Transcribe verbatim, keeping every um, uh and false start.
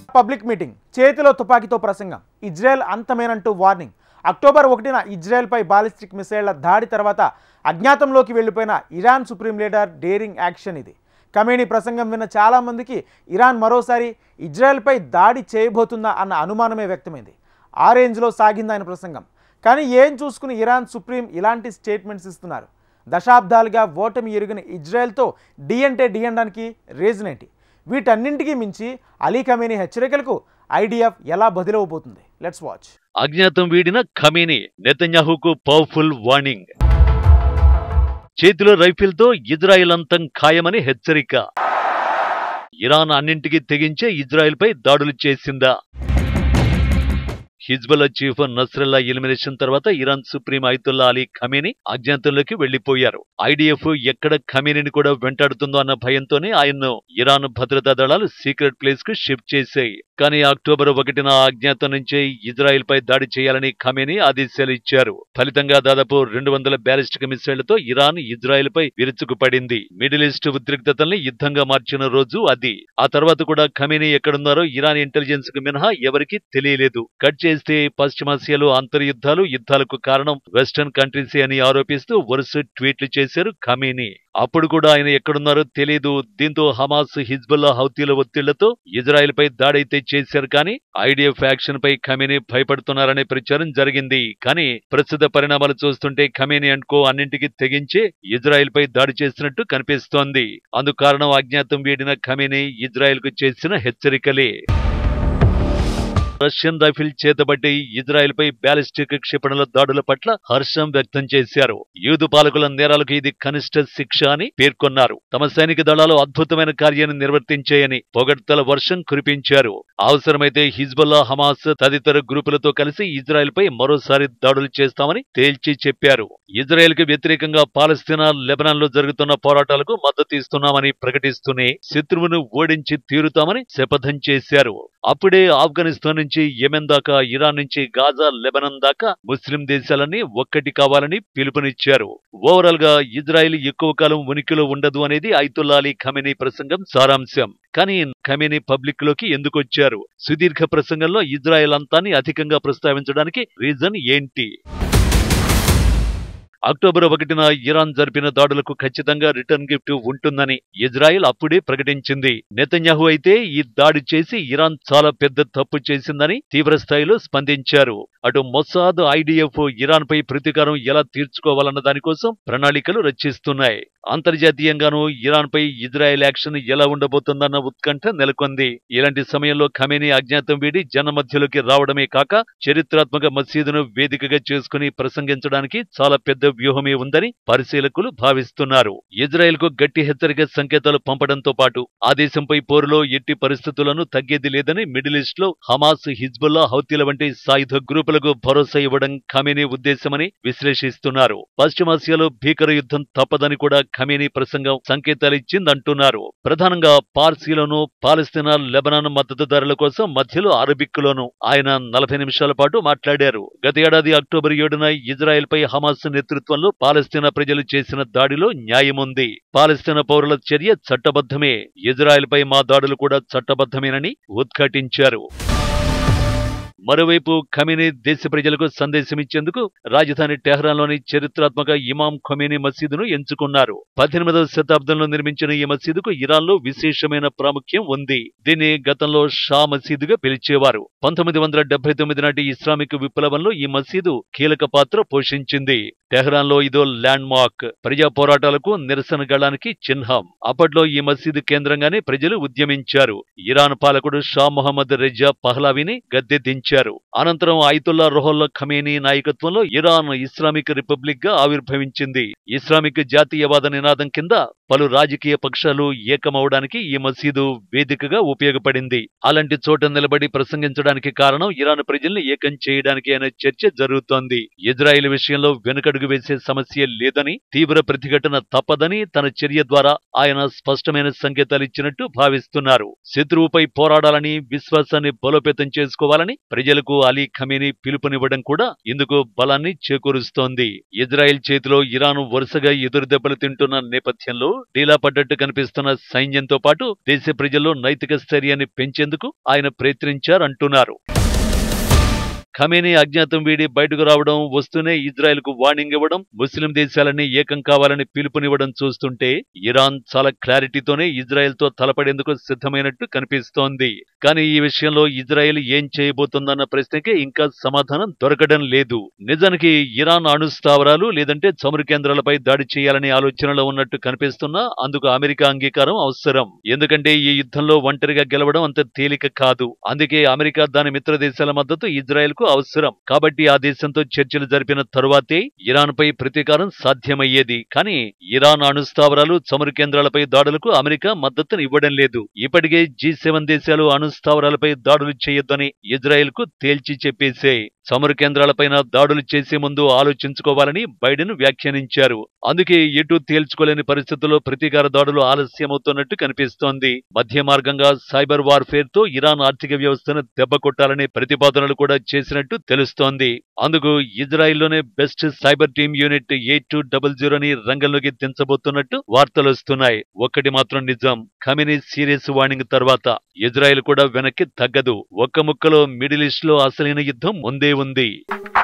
Public meeting, చేతిలో తుపాకీతో ప్రసంగం, ఇజ్రాయెల్ అంతమేనంటూ వార్నింగ్. అక్టోబర్ ఒకటిన ఇజ్రాయెల్పై బాలిస్టిక్ మిసైళ్ల దాడి తర్వాత అజ్ఞాతంలోకి వెళ్లిపోయిన Iran supreme leader daring action ఇది. ఖమేనీ ప్రసంగం విన్న చాలామందికి ఇరాన్ మరోసారి ఇజ్రాయెల్పై దాడి చేయబోతుందా అన్న అనుమానమే వ్యక్తమైంది. ఆ రేంజ్లో సాగింది ఆయన ప్రసంగం. కానీ ఏం చూసుకుని ఇరాన్ సుప్రీం ఇలాంటి స్టేట్మెంట్స్ ఇస్తున్నారు? దశాబ్దాలుగా ఓటమి ఎరుగిన ఇజ్రాయెల్తో డి అంటే డి అనడానికి రీజన్ ఏంటి? వీటన్నింటికి మించి అలీ ఖమేనీ హెచ్చరికలకు ఐడిఎఫ్ ఎలా బదిలవబోతుంది? Let's watch. అజ్ఞాతం వీడిన ఖమేనీ, నెతన్యాహుకు పవర్ఫుల్ వార్నింగ్. చేతిలో రైఫిల్తో ఇజ్రాయెల్ అంతం ఖాయమని హెచ్చరిక. ఇరాన్ అన్నింటికీ తెగించే ఇజ్రాయెల్పై దాడులు చేసిందా? హిజ్బుల్లా చీఫ్ నస్రల్లా ఎలిమినేషన్ తర్వాత Iran supreme Ayatollah Ali Khamenei అజ్ఞాతంలోకి వెళ్లిపోయారు. ఐడిఎఫ్ ఎక్కడ ఖమేనీని కూడా వెంటాడుతుందో అన్న భయంతోనే ఆయన్ను ఇరాన్ భద్రతా దళాలు సీక్రెట్ ప్లేస్ కు షిఫ్ట్ చేశాయి. కానీ అక్టోబర్ ఒకటిన అజ్ఞాతం నుంచే ఇజ్రాయెల్ పై దాడి చేయాలని ఖమేనీ ఆదేశాలు ఇచ్చారు. ఫలితంగా దాదాపు రెండు వందల బ్యాలిస్టిక్ మిసైళ్లతో ఇరాన్ ఇజ్రాయెల్ పై విరుచుకుపడింది. మిడిల్ ఈస్ట్ ఉద్రిక్తతల్ని యుద్ధంగా మార్చిన రోజు అది. ఆ తర్వాత కూడా ఖమేనీ ఎక్కడున్నారో ఇరాన్ ఇంటెలిజెన్స్ కు మినహా ఎవరికీ తెలియలేదు. కట్ చేస్తే పశ్చిమాసియాలో అంతర్యుద్ధాలు, యుద్ధాలకు కారణం వెస్టర్న్ కంట్రీసే అని ఆరోపిస్తూ వరుస ట్వీట్లు చేశారు ఖమేనీ. అప్పుడు కూడా ఆయన ఎక్కడున్నారో తెలియదు. దీంతో హమాస్, హిజ్బుల్లా, హౌతీల ఒత్తిళ్లతో ఇజ్రాయెల్ పై దాడైతే చేశారు. కానీ ఐడిఎఫ్ యాక్షన్ పై ఖమేనీ భయపడుతున్నారనే ప్రచారం జరిగింది. కానీ ప్రస్తుత పరిణామాలు చూస్తుంటే ఖమేనీ అండ్ కో అన్నింటికీ తెగించే ఇజ్రాయెల్ పై దాడి చేసినట్టు కనిపిస్తోంది. అందుకు కారణం అజ్ఞాతం వీడిన ఖమేనీ ఇజ్రాయెల్ కు చేసిన హెచ్చరికలే. రష్యన్ రైఫిల్ చేతబట్టి ఇజ్రాయెల్ పై బ్యాలిస్టిక్ క్షిపణుల దాడుల పట్ల హర్షం వ్యక్తం చేశారు. యూదు పాలకుల నేరాలకు ఇది కనిష్ట శిక్ష అని పేర్కొన్నారు. తమ సైనిక దళాలు అద్భుతమైన కార్యాన్ని నిర్వర్తించాయని పొగడ్తల వర్షం కురిపించారు. అవసరమైతే హిజ్బుల్లా, హమాస్ తదితర గ్రూపులతో కలిసి ఇజ్రాయెల్ పై మరోసారి దాడులు చేస్తామని తేల్చి చెప్పారు. ఇజ్రాయెల్ కు వ్యతిరేకంగా పాలస్తీనా, లెబనాన్ లో జరుగుతున్న పోరాటాలకు మద్దతు ఇస్తున్నామని ప్రకటిస్తూనే శత్రువును ఓడించి తీరుతామని శపథం చేశారు. అప్పుడే ఆఫ్ఘనిస్తాన్ నుంచి యెమెన్ దాకా, ఇరాన్ నుంచి గాజా, లెబనాన్ దాకా ముస్లిం దేశాలన్నీ ఒక్కటి కావాలని పిలుపునిచ్చారు. ఓవరాల్ గా ఇజ్రాయెల్ ఎక్కువ కాలం ఉనికిలో ఉండదు అనేది అయతుల్లా అలీ ఖమేనీ ప్రసంగం సారాంశం. కానీ ఖమేనీ పబ్లిక్ లోకి ఎందుకొచ్చారు? సుదీర్ఘ ప్రసంగంలో ఇజ్రాయెల్ అంతాన్ని అధికంగా ప్రస్తావించడానికి రీజన్ ఏంటి? అక్టోబర్ ఒకటిన ఇరాన్ జరిపిన దాడులకు ఖచ్చితంగా రిటర్న్ గిఫ్ట్ ఉంటుందని ఇజ్రాయెల్ అప్పుడే ప్రకటించింది. నెతన్యాహు అయితే ఈ దాడి చేసి ఇరాన్ చాలా పెద్ద తప్పు చేసిందని తీవ్రస్థాయిలో స్పందించారు. అటు మొసాద్, ఐడిఎఫ్ ఇరాన్ పై ప్రతీకారం ఎలా తీర్చుకోవాలన్న దానికోసం ప్రణాళికలు రచిస్తున్నాయి. అంతర్జాతీయంగానూ ఇరాన్ పై ఇజ్రాయెల్ యాక్షన్ ఎలా ఉండబోతుందన్న ఉత్కంఠ నెలకొంది. ఇలాంటి సమయంలో ఖమేనీ అజ్ఞాతం వీడి జన మధ్యలోకి రావడమే కాక చరిత్రాత్మక మసీదును వేదికగా చేసుకుని ప్రసంగించడానికి చాలా పెద్ద వ్యూహమే ఉందని పరిశీలకులు భావిస్తున్నారు. ఇజ్రాయెల్ కు గట్టి హెచ్చరిక సంకేతాలు పంపడంతో పాటు ఆ దేశంపై పోరులో ఎట్టి పరిస్థితులను తగ్గేది లేదని మిడిల్ ఈస్ట్ లో హమాస్, హిజ్బుల్లా, హౌతీల వంటి సాయుధ గ్రూపులకు భరోసా ఇవ్వడం ఖమేనీ ఉద్దేశమని విశ్లేషిస్తున్నారు. పశ్చిమాసియాలో భీకర యుద్ధం తప్పదని కూడా ఖమేనీ ప్రసంగం సంకేతాలిచ్చిందంటున్నారు. ప్రధానంగా పార్సీలోనూ, పాలస్తీనా, లెబనాన్ మద్దతుదారుల కోసం మధ్యలో అరబిక్కులోనూ ఆయన నలభై నిమిషాల పాటు మాట్లాడారు. గత ఏడాది అక్టోబర్ ఏడున ఇజ్రాయెల్ పై హమాస్ నేతృత్వంలో పాలస్తీనా ప్రజలు చేసిన దాడిలో న్యాయముంది. పాలస్తీనా పౌరుల చర్య చట్టబద్ధమే. ఇజ్రాయెల్ పై మా దాడులు కూడా చట్టబద్ధమేనని ఉద్ఘాటించారు. మరోవైపు ఖమేనీ దేశ ప్రజలకు సందేశమిచ్చేందుకు రాజధాని టెహ్రాన్లోని చరిత్రాత్మక ఇమాం ఖొమేనీ మసీదును ఎంచుకున్నారు. పద్దెనిమిదవ శతాబ్దంలో నిర్మించిన ఈ మసీదుకు ఇరాన్లో విశేషమైన ప్రాముఖ్యం ఉంది. దీన్ని గతంలో షా మసీదుగా పిలిచేవారు. పంతొమ్మిది వందల డెబ్బై తొమ్మిది నాటి ఇస్లామిక్ విప్లవంలో ఈ మసీదు కీలక పాత్ర పోషించింది. టెహ్రాన్లో ఇదో ల్యాండ్ మార్క్, ప్రజా పోరాటాలకు, నిరసన గళానికి చిహ్నం. అప్పట్లో ఈ మసీదు కేంద్రంగానే ప్రజలు ఉద్యమించారు. ఇరాన్ పాలకుడు షా మొహమ్మద్ రెజా పహ్లావీని గద్దె దించారు. అనంతరం అయతుల్లా రుహుల్లా ఖమేనీ నాయకత్వంలో ఇరాన్ ఇస్లామిక్ రిపబ్లిక్ గా ఆవిర్భవించింది. ఇస్లామిక్ జాతీయవాద నినాదం కింద పలు రాజకీయ పక్షాలు ఏకమవడానికి ఈ మసీదు వేదికగా ఉపయోగపడింది. అలాంటి చోట నిలబడి ప్రసంగించడానికి కారణం ఇరాన్ ప్రజల్ని ఏకం చేయడానికి అనే చర్చ జరుగుతోంది. ఇజ్రాయెల్ విషయంలో వెనుకడుగు వేసే సమస్య లేదని, తీవ్ర ప్రతిఘటన తప్పదని తన చర్య ద్వారా ఆయన స్పష్టమైన సంకేతాలిచ్చినట్టు భావిస్తున్నారు. శత్రువుపై పోరాడాలని, విశ్వాసాన్ని బలోపేతం చేసుకోవాలని ప్రజలకు అలీ ఖమేనీ పిలుపునివ్వడం కూడా ఇందుకు బలాన్ని చేకూరుస్తోంది. ఇజ్రాయెల్ చేతిలో ఇరాన్ వరుసగా ఎదురుదెబ్బలు తింటున్న నేపథ్యంలో డీలా పడ్డట్టు కనిపిస్తున్న సైన్యంతో పాటు దేశ ప్రజల్లో నైతిక స్థైర్యాన్ని పెంచేందుకు ఆయన ప్రయత్నించారంటున్నారు. ఖమేనీ అజ్ఞాతం వీడి బయటకు రావడం, వస్తూనే ఇజ్రాయెల్ కు వార్నింగ్ ఇవ్వడం, ముస్లిం దేశాలన్నీ ఏకం కావాలని పిలుపునివ్వడం చూస్తుంటే ఇరాన్ చాలా క్లారిటీతోనే ఇజ్రాయెల్ తో తలపడేందుకు సిద్ధమైనట్టు కనిపిస్తోంది. కానీ ఈ విషయంలో ఇజ్రాయెల్ ఏం చేయబోతోందన్న ప్రశ్నకే ఇంకా సమాధానం దొరకడం లేదు. నిజానికి ఇరాన్ అణుస్థావరాలు లేదంటే చమురు కేంద్రాలపై దాడి చేయాలనే ఆలోచనలో ఉన్నట్టు కనిపిస్తున్నా అందుకు అమెరికా అంగీకారం అవసరం. ఎందుకంటే ఈ యుద్ధంలో ఒంటరిగా గెలవడం అంత తేలిక కాదు. అందుకే అమెరికా దాని మిత్ర దేశాల మద్దతు ఇజ్రాయెల్ కు అవసరం. కాబట్టి ఆ దేశంతో చర్చలు జరిపిన తరువాతే ఇరాన్ పై ప్రతీకారం సాధ్యమయ్యేది. కానీ ఇరాన్ అణుస్థావరాలు, చమురు కేంద్రాలపై దాడులకు అమెరికా మద్దతును ఇవ్వడం లేదు. ఇప్పటికే జీ సెవెన్ దేశాలు అణుస్థావరాలపై దాడులు చేయొద్దని ఇజ్రాయెల్ కు తేల్చి చెప్పేశాయి. చమురు కేంద్రాలపైన దాడులు చేసే ముందు ఆలోచించుకోవాలని బైడెన్ వ్యాఖ్యానించారు. అందుకే ఎటూ తేల్చుకోలేని పరిస్థితుల్లో ప్రతీకార దాడులు ఆలస్యమవుతున్నట్టు కనిపిస్తోంది. మధ్య మార్గంగా సైబర్ వార్ఫేర్ తో ఇరాన్ ఆర్థిక వ్యవస్థను దెబ్బకొట్టాలనే ప్రతిపాదనలు కూడా చేసినట్టు తెలుస్తోంది. అందుకు ఇజ్రాయెల్లోనే best cyber team unit eight two double జీరోని రంగంలోకి దించబోతున్నట్టు వార్తలొస్తున్నాయి. ఒక్కటి మాత్రం నిజం, ఖమేనీ సీరియస్ వార్నింగ్ తర్వాత ఇజ్రాయెల్ కూడా వెనక్కి తగ్గదు. ఒక్క ముక్కలో మిడిల్ ఈస్ట్ లో అసలైన యుద్ధం ముందే ఉంది.